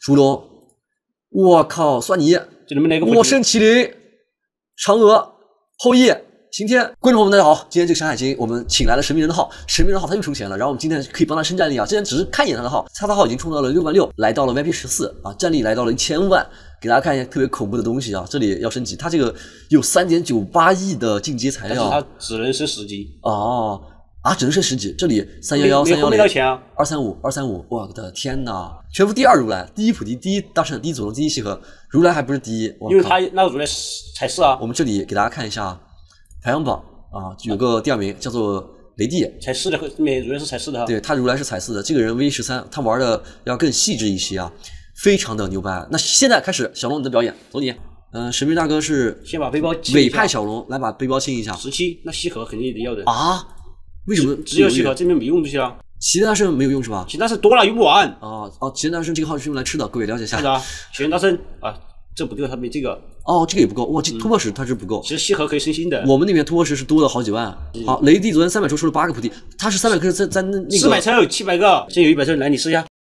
烛龙，我靠，算你！ 这里面那个我胜麒麟、嫦娥、后羿、刑天。观众朋友们，大家好，今天这个山海经我们请来了神秘人的号，神秘人的号他又充钱了，然后我们今天可以帮他升战力啊。之前只是看一眼他的号，他的号已经冲到了66000，来到了 VIP14啊，战力来到了1000万。给大家看一下特别恐怖的东西啊，这里要升级，他这个有3.98亿的进阶材料， 但是他只能升10级哦。啊，只能升10级，这里311、310、235、我的天哪！全服第2如来，第1普迪，第1大圣，第1祖龙，第1西河，如来还不是第1， 因为他那个如来才是啊。 我们这里给大家看一下排行榜啊，有个第2名叫做雷帝， 才4的，每如来是才4的哈。 对，他如来是才4的，这个人 V13，他玩的要更细致一些啊，非常的牛掰。那现在开始，小龙你的表演，走你。神秘大哥是先把背包清委派小龙来把背包清一下。 17，那西河肯定得要的啊。为什么只有西河这边没用东西啊？ 齐天大圣没有用是吧？ 齐天大圣多了用不完哦，齐天大圣这个号是用来吃的，各位了解一下。 是啊，齐天大圣啊，这不对，他没这个。 哦，这个也不够，哇，这突破石它是不够。 其实西河可以升星的。 我们那边突破石是多了好几万。好，雷帝昨天300抽出了8个菩提，他是300颗在那个。 400抽700个，现在有100抽，来你试一下。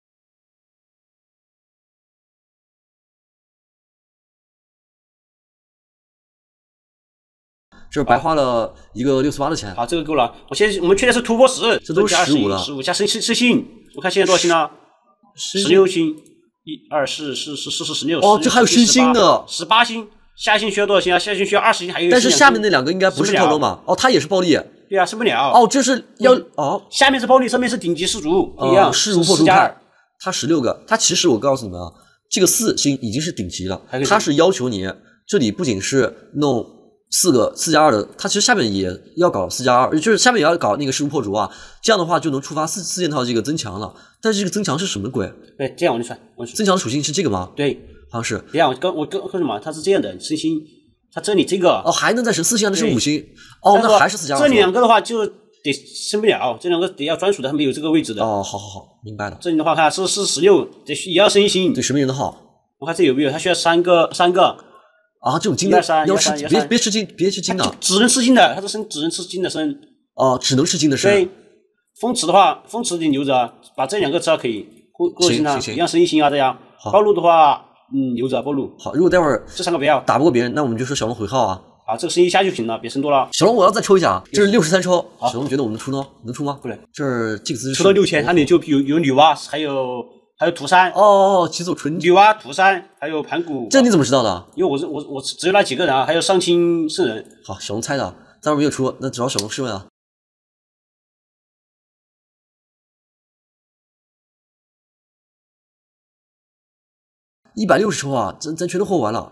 这白花了一个68的钱。 好，这个够了。我们确定是突破10， 这都15了 ，15加升星。我看现在多少星了？16星，1、2、4、16。 哦，这还有升星的 ，18星。下星需要多少星啊？下星需要20星，还有。 但是下面那2个应该不是暴龙吧？哦，它也是暴力。 对啊，升不了。 哦，这是要哦， 下面是暴力，上面是顶级氏族，不一样。 势如破竹开，它16个，它其实我告诉你们啊，这个4星已经是顶级了，它是要求你这里不仅是弄4加2的，它其实下面也要搞4加2，就是下面也要搞那个势如破竹啊，这样的话就能触发4件套这个增强了。但是这个增强是什么鬼？ 对，这样我就算。 增强的属性是这个吗？ 对， 好像是。 这样我跟什么？它是这样的，升星，它这里这个哦还能再升4星，那是5星。哦，那还是4加2。 这2个的话就得升不了，这2个得要专属的，它没有这个位置的。 哦，好，明白了。 这里的话看是16，得也要升1星。 对，神秘人的号。 我看这有没有？它需要3个。 啊，这种金的要吃，别吃金，别吃金的， 只能吃金的，它是只能吃金的升。 哦，只能吃金的升。 对，风池的话，风池得留着，把这2个吃了可以，过星它一样升1星啊，这样。暴露的话，留着暴露。 好，如果待会儿这3个不要打不过别人，那我们就说小龙回号啊。 啊，这个升1下就行了，别升多了。 小龙，我要再抽一下，这是63抽。小龙觉得我们能出呢？能出吗？ 不能。 这是这个姿势抽到6000，它里就有女娲，还有涂山。 哦，几组纯女娲、涂山，还有盘古。 这你怎么知道的？ 因为我只有那几个人啊，还有上清圣人。 好，小龙猜的，待会儿没有出，那只要小龙试问啊。160抽啊，咱全都货完了。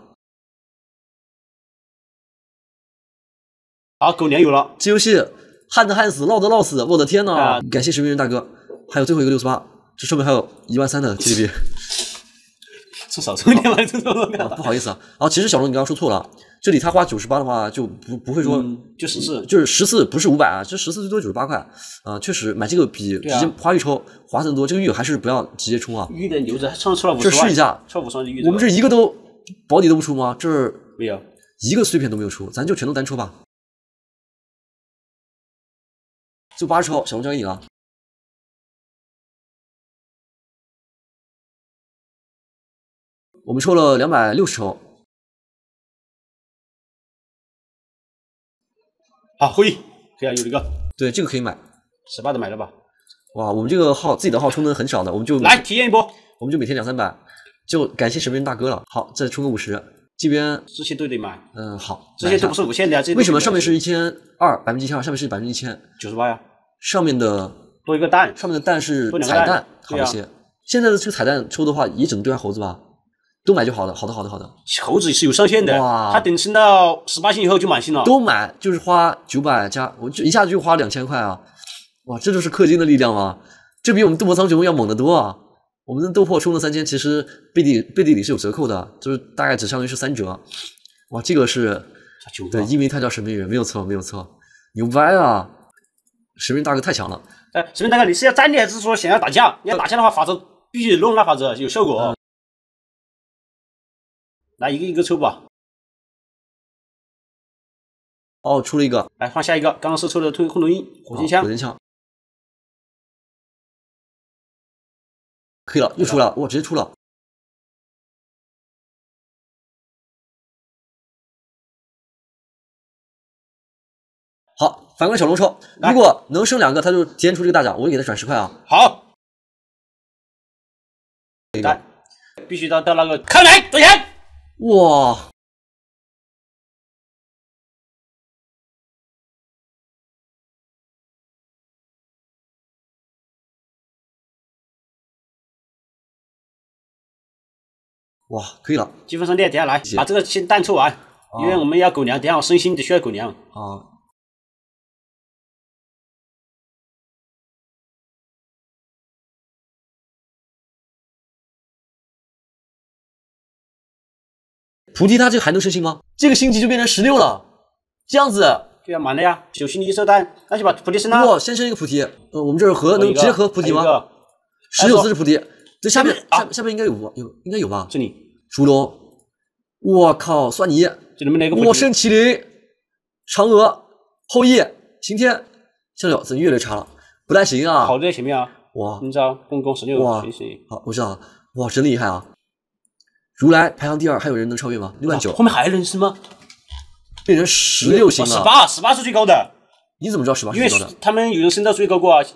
好，狗粮有了。 这游戏旱的旱死，涝的涝死，我的天哪！感谢神秘人大哥，还有最后一个68，这上面还有13000的 GDP。 至少充点吧， 不好意思啊。其实小龙你刚刚说错了，这里他花98的话就不会说就14， 就是14不是500啊，这14最多98块啊。确实买这个比直接花玉抽划算多，这个玉还是不要直接冲啊。 玉的留着，上次抽了50万， 这试一下， 抽50万的玉。 我们这一个都保底都不出吗？这没有一个碎片都没有出，咱就全都单抽吧。就80抽，小龙交给你了。我们抽了260抽。 好，会可以啊，有一个。 对，这个可以买。 18的买了吧？ 哇，我们这个号自己的号充的很少的，我们就来体验一波。 我们就每天200-300，就感谢神秘人大哥了。好，再充个50，这边这些都得买。 好， 这些都不是无限的啊。 为什么上面是1200%，12%，下面是1000？ 98呀。 上面的多一个蛋， 上面的蛋是彩蛋，好一些。现在的这个彩蛋抽的话，也只能兑换猴子吧？都买就好的，好的。 猴子是有上限的， 哇！ 它等升到18星以后就满星了。 都买就是花900加，我就一下子就花2000块啊！哇，这就是氪金的力量吗？这比我们斗破苍穹要猛得多啊！我们的斗破充了3000，其实背地里是有折扣的，就是大概只相当于是3折。哇，这个是对，因为他叫神秘人，没有错，牛掰啊！神秘大哥太强了。 神秘大哥，你是要战略还是说想要打架？你要打架的话，法则必须弄那法则有效果。来一个一个抽吧。 哦，出了一个。 来换下一个，刚刚是抽的空投鹰火箭枪。 可以了，又出了，哇，直接出了。 反观小龙抽，如果能升2个，他就体现出这个大奖，我就给他转10块啊。 好，来，必须到那个看来多钱？ 哇！哇，可以了， 积分上链，等下来把这个先单抽完，因为我们要狗粮，等下我升星得需要狗粮啊。菩提他这个还能升星吗？这个星级就变成16了，这样子对呀，满了呀，9星的预设单，那就把菩提升了。 哇，先升一个菩提，我们这是合能直接合菩提吗？19字是菩提，这下面下面应该应该有吧？ 这里烛龙，我靠，算你这里面哪个？ 我升麒麟，嫦娥，后羿，刑天，香料怎么越来越差了？不太行啊！ 好在前面啊！ 哇， 你知道公公16 哇，好，我知道，哇，真厉害啊！如来排行第2，还有人能超越吗？69000， 后面还有人升吗？ 变成16星了。 18是最高的。 你怎么知道18是最高的？ 因为他们有人升到最高过啊。